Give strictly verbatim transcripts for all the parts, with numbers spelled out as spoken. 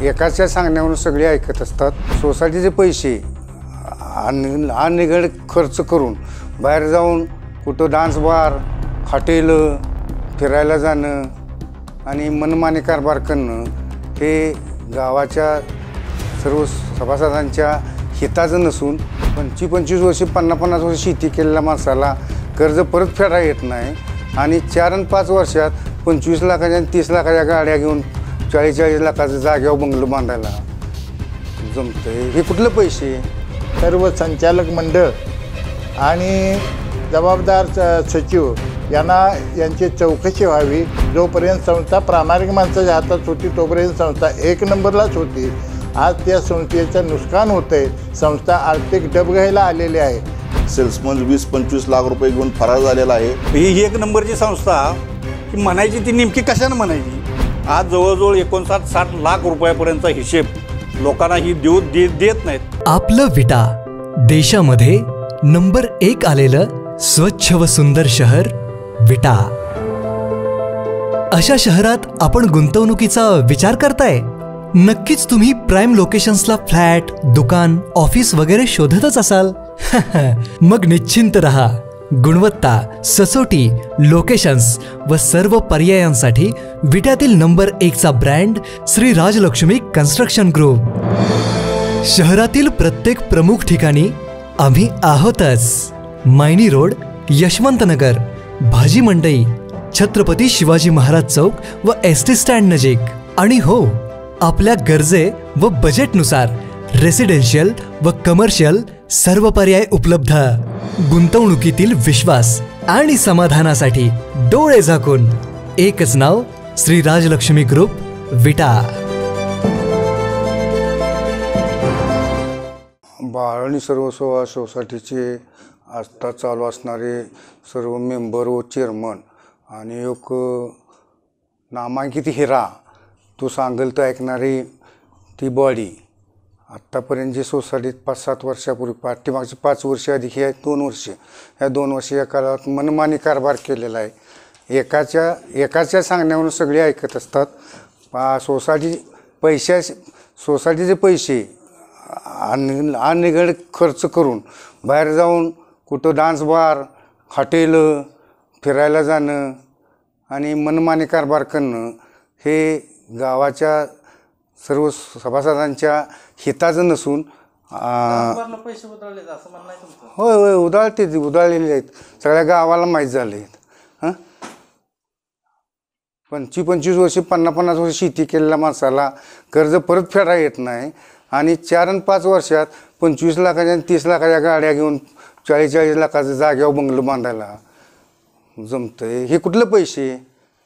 एकाच्या सांगण्यावरून सगळे ऐकत असतात. सोसायटीचे पैसे अन अननिगड खर्च करून बाहेर जाऊन कुठं डान्स बार, हॉटेल, फिरायला जाणं आणि मनमानी कारभार करणं हे गावाच्या सर्व सभासदांच्या हिताचं नसून पंचवीस पंचवीस वर्ष पन्नास पन्नास वर्ष शेती केलेल्या माणसाला कर्ज परत फेडा येत नाही आणि चार आणि पाच वर्षात पंचवीस लाखाच्या आणि तीस लाखाच्या गाड्या घेऊन चाळीस चाळीस लाखाचं जाग्यावर बंगलो बांधायला जमतंय. हे कुठलं पैसे? सर्व संचालक मंडळ आणि जबाबदार सचिव यांना यांची चौकशी व्हावी. जोपर्यंत संस्था प्रामाणिक माणसाच्या हातात होती तोपर्यंत संस्था एक नंबरलाच होती. आज त्या संस्थेचं नुकसान होतं आहे. संस्था आर्थिक डबघाईला आलेली आहे. सेल्समन वीस पंचवीस लाख रुपये घेऊन फरार झालेला आहे. ही एक नंबरची संस्था की म्हणायची ती नेमकी कशानं म्हणायची. आज जवळजवळ एकोणसाठ साठ लाख रुपयापर्यंतचा हिशेब लोकांना ही देऊ दे देत नाहीत. आपलं विटा देशामध्ये नंबर एक आलेलं स्वच्छ व सुंदर शहर विटा. अशा शहरात आपण गुंतवणुकीचा विचार करताय? नक्कीच तुम्ही प्राइम लोकेशन्सला फ्लॅट, दुकान, ऑफिस वगैरे शोधतच असाल. मग निश्चिंत रहा. गुणवत्ता, सचोटी, लोकेशन्स व सर्व पर्यायांसाठी विट्यातील नंबर एकचा brand Shri Rajlaxmi construction group. शहरातील प्रत्येक प्रमुख ठिकाणी आम्ही आहोतच. मायनी रोड, यशवंतनगर, भाजी मंडई, छत्रपती शिवाजी महाराज चौक व एस टी स्टँड नजीक. आणि हो, आपल्या गरजे व बजेटनुसार रेसिडेन्शियल व कमर्शियल सर्व पर्याय उपलब्ध. गुंतवणुकीतील विश्वास आणि समाधानासाठी डोळे झाकून एकच नाव श्री राजलक्ष्मी ग्रुप विटा. बाळानी सर्व सोळा सोसायटीचे आत्ता चालू असणारे सर्व मेंबर व चेअरमन आणि एक नामांकित हिरा तो सांगेल तर ऐकणारी ती बॉडी आत्तापर्यंत जे सोसायटीत पाच सात वर्षापूर्वी पाठीमागचे पाच वर्ष अधिक हे दोन वर्ष ह्या दोन वर्ष या काळात मनमानी कारभार केलेला आहे. एकाच्या एकाच्या सांगण्यावरून सगळे ऐकत असतात. पा सोसायटी पैशा सोसायटीचे पैसे अन अननिगड खर्च करून बाहेर जाऊन कुठं डान्स बार, हॉटेल, फिरायला जाणं आणि मनमानी कारभार करणं हे गावाच्या सर्व सभासदांच्या हिताचं नसून पैसे उधळले असं म्हणणं आहे तुमचं? होय होय उधळते ती उधळलेले आहेत. सगळ्या गावाला माहीत झाले आहेत. हां पंचवीस पंचवीस वर्ष पन्नास पन्नास वर्ष शेती केलेल्या माणसाला कर्ज परत फेडा येत नाही आणि चार आणि पाच वर्षात पंचवीस लाखाच्या आणि तीस लाखाच्या गाड्या घेऊन चाळीस चाळीस लाखाचं जाग्यावर बंगलो बांधायला जमतंय. हे कुठलं पैसे?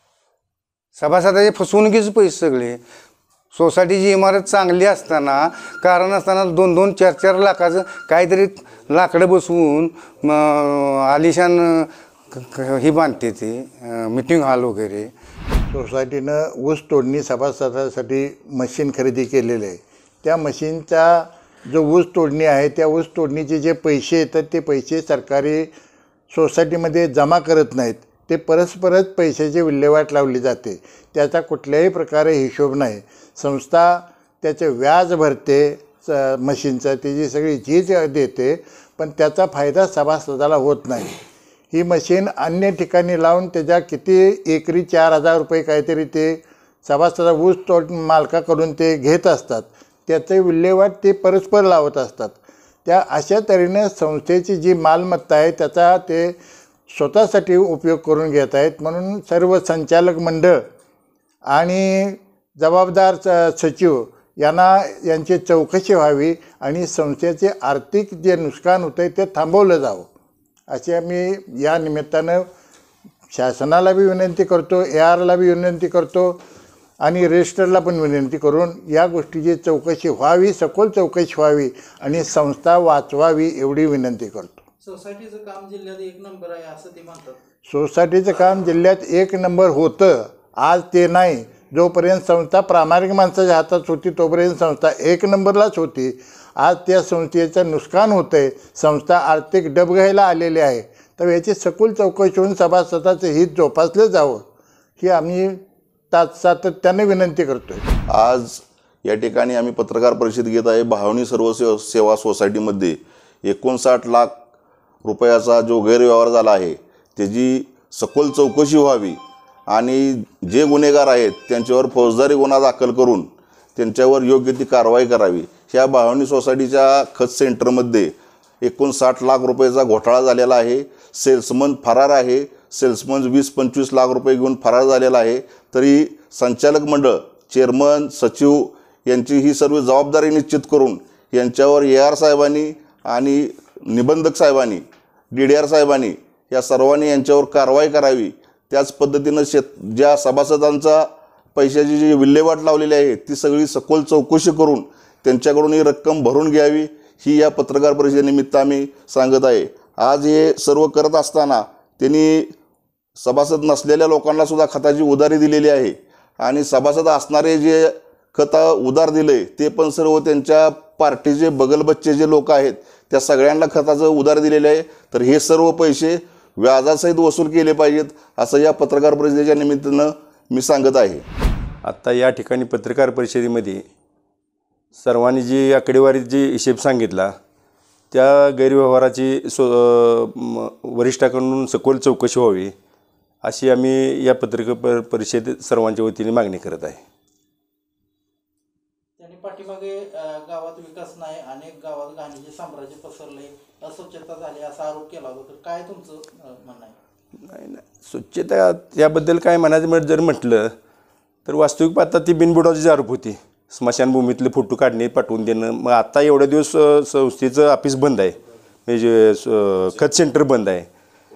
सभासदाचे फसवणुकीचे पैसे सगळे. सोसायटीची इमारत चांगली असताना कारण असताना दोन दोन चार चार लाखाचं काहीतरी लाकडं बसवून आलिशान ही बांधते ते मीटिंग हॉल वगैरे. सोसायटीनं ऊस तोडणी सभासदासाठी मशीन खरेदी केलेले आहे. त्या मशीनचा जो ऊस तोडणी आहे त्या ऊस तोडणीचे जे पैसे येतात ते पैसे सरकारी सोसायटीमध्ये जमा करत नाहीत. ते परस्परच पैशाची विल्हेवाट लावली जाते. त्याचा कुठल्याही प्रकारे हिशोब नाही. संस्था त्याचे व्याज भरते स मशीनचं, त्याची सगळी झीज देते, पण त्याचा फायदा सभासदाला होत नाही. ही मशीन अन्य ठिकाणी लावून त्याच्या किती एकरी चार हजार रुपये काहीतरी ते सभासदा ऊस तोड मालकाकडून ते घेत असतात. त्याचे विल्हेवाट ते परस्पर लावत असतात. त्या अशा तऱ्हेने संस्थेची जी मालमत्ता आहे त्याचा ते स्वतःसाठी उपयोग करून घेत आहेत. म्हणून सर्व संचालक मंडळ आणि जबाबदार सचिव यांना यांची चौकशी व्हावी आणि संस्थेचे आर्थिक जे नुकसान होतं आहे ते थांबवलं जावं अशी आम्ही या निमित्तानं शासनाला बी विनंती करतो, ए आरला बी विनंती करतो आणि रजिस्टरला पण विनंती करून या गोष्टीची चौकशी व्हावी, सखोल चौकशी व्हावी आणि संस्था वाचवावी एवढी विनंती करतो. सोसायटीचं काम जिल्ह्यात एक नंबर आहे असं ते म्हणतात. सोसायटीचं काम जिल्ह्यात एक नंबर होतं, आज ते नाही. जोपर्यंत संस्था प्रामाणिक माणसाच्या हातात होती तोपर्यंत संस्था एक नंबरलाच होती. आज त्या संस्थेचं नुकसान होतं आहे. संस्था आर्थिक डबघाईला आलेली आहे. तर याची सखोल चौकशी होऊन सभासदाचं हित जोपासलं जावं ही आम्ही ता सातत्याने विनंती करतो आहे. आज या ठिकाणी आम्ही पत्रकार परिषद घेत आहे. भावनी सर्व सेवा सेवा सोसायटीमध्ये एकोणसाठ लाख रुपयाचा जो गैरव्यवहार झाला आहे त्याची सखोल चौकशी व्हावी आणि जे गुन्हेगार आहेत त्यांच्यावर फौजदारी गुन्हा दाखल करून त्यांच्यावर योग्य ती कारवाई करावी. ह्या भावनी सोसायटीच्या खत सेंटरमध्ये एकोणसाठ लाख रुपयाचा घोटाळा झालेला आहे. सेल्समन फरार आहे. सेल्समन वीस पंचवीस लाख रुपये घेऊन फरार झालेला आहे. तरी संचालक मंडळ, चेअरमन, सचिव यांची ही सर्व जबाबदारी निश्चित करून यांच्यावर ए आर साहेबांनी आणि निबंधक साहेबांनी, डी डी आर साहेबांनी या सर्वांनी यांच्यावर कारवाई करावी. त्याच पद्धतीनं शेत ज्या सभासदांचा पैशाची जी विल्हेवाट लावलेली आहे ती सगळी सखोल चौकशी करून त्यांच्याकडून ही रक्कम भरून घ्यावी ही या पत्रकार परिषदेनिमित्त आम्ही सांगत आहे. आज हे सर्व करत असताना त्यांनी सभासद नसलेल्या लोकांना सुद्धा खताची उधारी दिलेली आहे आणि सभासद असणारे जे खत उधार दिले ते पण सर्व त्यांच्या पार्टीचे बगलबच्चे जे लोक आहेत त्या सगळ्यांना खताचं उधार दिलेले आहे. तर हे सर्व पैसे व्याजासहित वसूल केले पाहिजेत असं या पत्रकार परिषदेच्या निमित्तानं मी सांगत आहे. आत्ता या ठिकाणी पत्रकार परिषदेमध्ये सर्वांनी जी आकडेवारी जी हिशेब सांगितला त्या गैरव्यवहाराची सो वरिष्ठाकडून सखोल चौकशी व्हावी अशी आम्ही या पत्रकार परिषद सर्वांच्या वतीने मागणी करत आहे. त्यांनी पाठीमागे अं, गावात विकास नाही, अनेक गावात घाणीचे साम्राज्य पसरले, अस्वच्छता झाली असा आरोप केला होता. तर काय तुमचं अं, म्हणणं आहे? नाही नाही स्वच्छता याबद्दल काय म्हणायचं जर म्हटलं तर वास्तविक पाहता ती बिनबुडाची आरोप होती. स्मशानभूमीतले फोटो काढणे पाठवून देणं. मग आता एवढ्या दिवस संस्थेचं ऑफिस बंद आहे, म्हणजे खत सेंटर बंद आहे,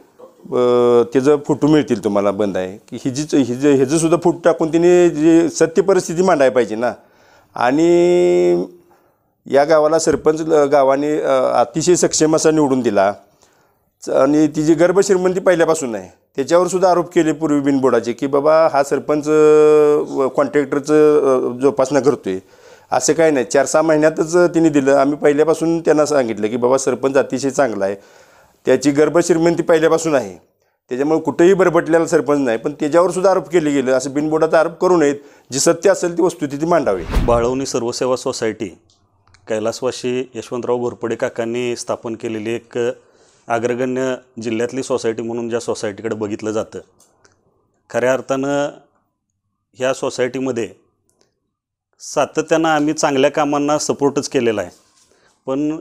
त्याचं फोटो मिळतील तुम्हाला बंद आहे की ही जी हि जे ह्याचं सुद्धा फोटो टाकून तिने जी सत्य परिस्थिती मांडायला पाहिजे ना. आणि या गावाला सरपंच गावाने अतिशय सक्षम असा निवडून दिला आणि ती जी गर्भश्रीमंती पहिल्यापासून आहे त्याच्यावर सुद्धा आरोप केले पूर्वी बिनबोर्डाचे की बाबा हा सरपंच कॉन्ट्रॅक्टरचं जोपासना करतो आहे. असं काय नाही, चार सहा महिन्यातच तिने दिलं. आम्ही पहिल्यापासून त्यांना सांगितलं की बाबा सरपंच अतिशय चांगला आहे, त्याची गर्भश्रीमंती पहिल्यापासून आहे, त्याच्यामुळे कुठेही बरबटलेला सरपंच नाही. पण त्याच्यावर सुद्धा आरोप केले गेले. असं बिनबोर्डाचा आरोप करू नयेत. जी सत्य असेल ती वस्तुस्थिती मांडावी. बाळवणी सर्वसेवा सोसायटी कैलासवासी यशवंतराव घोरपडे काकांनी स्थापन केलेली एक अग्रगण्य जिल्ह्यातली सोसायटी म्हणून ज्या सोसायटीकडे बघितलं जातं, खऱ्या अर्थानं ह्या सोसायटीमध्ये सातत्यानं आम्ही चांगल्या कामांना सपोर्टच केलेला आहे. पण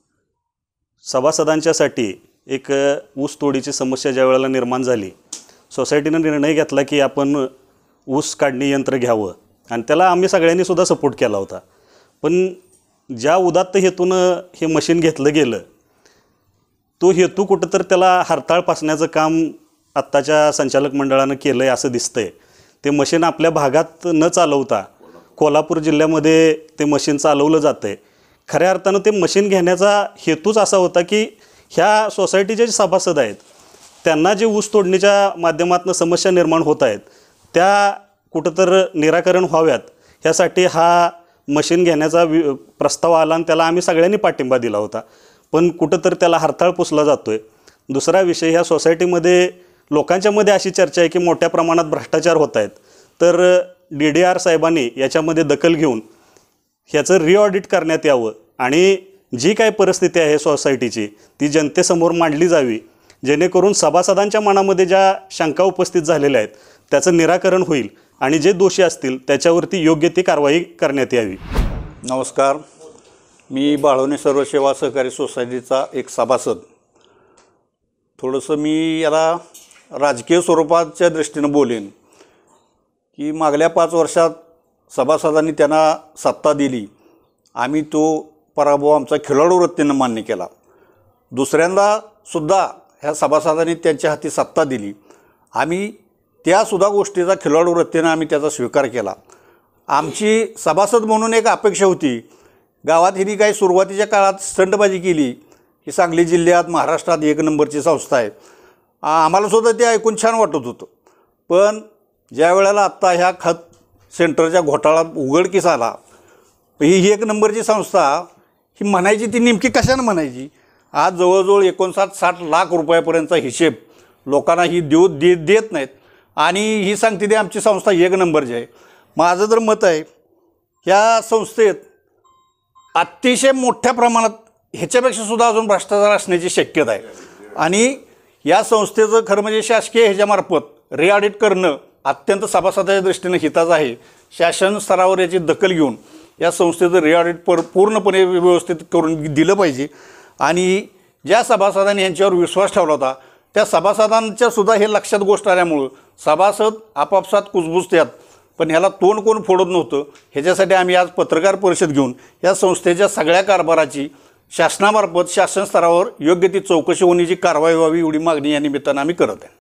सभासदांच्यासाठी एक ऊस तोडीची समस्या ज्या वेळेला निर्माण झाली, सोसायटीनं निर्णय घेतला की आपण ऊस काढणी यंत्र घ्यावं आणि त्याला आम्ही सगळ्यांनी सुद्धा सपोर्ट केला होता. पण ज्या उदात्त हेतूनं हे मशीन घेतलं गेलं तो हेतू कुठं तर त्याला हरताळ पासण्याचं काम आत्ताच्या संचालक मंडळानं केलं आहे असं दिसतंय. ते मशीन आपल्या भागात न चालवता कोल्हापूर जिल्ह्यामध्ये ते मशीन चालवलं जातं आहे. खऱ्या अर्थानं ते मशीन घेण्याचा हेतूच असा होता की ह्या सोसायटीचे जे सभासद आहेत त्यांना जे ऊस तोडणीच्या माध्यमातून समस्या निर्माण होत आहेत त्या कुठं तर निराकरण व्हाव्यात ह्यासाठी हा मशीन घेण्याचा वि प्रस्ताव आला आणि त्याला आम्ही सगळ्यांनी पाठिंबा दिला होता. पण कुठं तर त्याला हरताळ पुसला जातो आहे. दुसरा विषय, ह्या सोसायटीमध्ये लोकांच्यामध्ये अशी चर्चा आहे की मोठ्या प्रमाणात भ्रष्टाचार होत आहेत. तर डी डी आर साहेबांनी याच्यामध्ये दखल घेऊन ह्याचं रिऑडिट करण्यात यावं आणि जी काय परिस्थिती आहे सोसायटीची ती जनतेसमोर मांडली जावी, जेणेकरून सभासदांच्या मनामध्ये ज्या शंका उपस्थित झालेल्या आहेत त्याचं निराकरण होईल आणि जे दोषी असतील त्याच्यावरती योग्य ती कारवाई करण्यात यावी. नमस्कार, मी बाळवणी सर्व सेवा सहकारी सोसायटीचा एक सभासद. थोडंसं मी याला राजकीय स्वरूपाच्या दृष्टीनं बोलेन की मागल्या पाच वर्षात सभासदांनी त्यांना सत्ता दिली, आम्ही तो पराभव आमचा खिलाडू वृत्तीनं मान्य केला. दुसऱ्यांदा सुद्धा ह्या सभासदांनी त्यांच्या हाती सत्ता दिली, आम्ही त्यासुद्धा गोष्टीचा खिलाडू वृत्तीनं आम्ही त्याचा स्वीकार केला. आमची सभासद म्हणून एक अपेक्षा होती, गावात हिने काही सुरुवातीच्या काळात स्टंटबाजी केली की सांगली जिल्ह्यात महाराष्ट्रात एक नंबरची संस्था आहे, आम्हालासुद्धा ते ऐकून छान वाटत होतं. पण ज्या वेळेला आत्ता ह्या खत सेंटरच्या घोटाळ्यात उघडकीस आला, ही एक नंबरची संस्था ही म्हणायची ती नेमकी कशानं म्हणायची? आज जवळजवळ एकोणसाठ साठ लाख रुपयापर्यंतचा हिशेब लोकांना ही देऊ दे देत नाहीत आणि ही सांगते ती आमची संस्था एक नंबरची आहे. माझं तर मत आहे ह्या संस्थेत अतिशय मोठ्या प्रमाणात ह्याच्यापेक्षा सुद्धा अजून भ्रष्टाचार असण्याची शक्यता आहे. आणि या संस्थेचं खरं म्हणजे शासकीय ह्याच्यामार्फत रिऑडिट करणं अत्यंत सभासदाच्या दृष्टीनं हिताचं आहे. शासन स्तरावर याची दखल घेऊन या संस्थेचं रिऑडिट पर पूर्णपणे व्यवस्थित करून दिलं पाहिजे. आणि ज्या सभासदांनी यांच्यावर विश्वास ठेवला होता त्या सभासदांच्या सुद्धा हे लक्षात गोष्ट आल्यामुळं सभासद आपापसात कुजबुजत्यात, पण ह्याला तोंड कोण फोडत नव्हतं. ह्याच्यासाठी आम्ही आज पत्रकार परिषद घेऊन या संस्थेच्या सगळ्या कारभाराची शासनामार्फत शासन स्तरावर योग्य ती चौकशी होण्याची कारवाई व्हावी एवढी मागणी या निमित्तानं आम्ही करत आहे.